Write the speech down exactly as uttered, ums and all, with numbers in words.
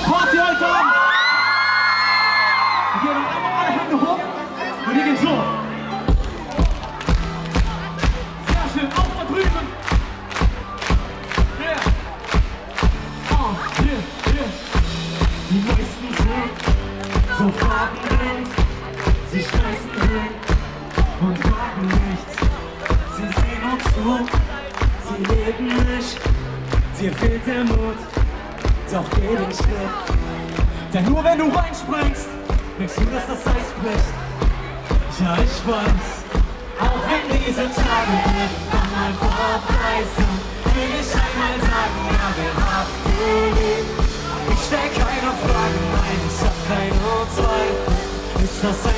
Party heute Abend. Wir gehen noch einmal alle Hände hoch und wir gehen so. Sehr schön, auch da drüben. Yeah. Oh, yeah, yeah. Die meisten sind so farbenblind. Sie schmeißen hin und sagen nichts. Sie sehen uns zu, sie leben nicht. Dir fehlt der Mut, doch geh den Schritt. Denn nur wenn du reinspringst, merkst du, dass das Eis bricht. Ja, ich weiß, auch wenn diese Tage irgendwann mal vorbei sind, will ich einmal sagen, ja, wir haben geliebt. Ich stell keine Fragen ein, ich hab keine Zweifel. Ist das